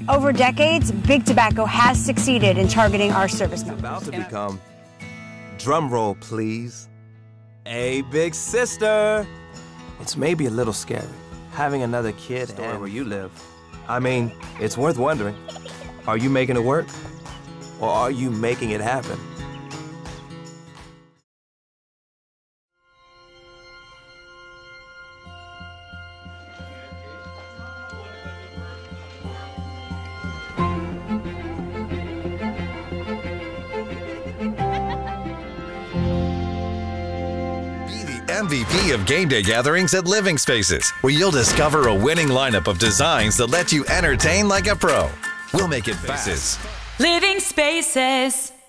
Over decades, Big Tobacco has succeeded in targeting our service members. About to become, drum roll please, a big sister. It's maybe a little scary, having another kid and where you live. I mean, it's worth wondering, are you making it work? Or are you making it happen? MVP of game day gatherings at Living Spaces, where you'll discover a winning lineup of designs that let you entertain like a pro. We'll make it fast. Living Spaces.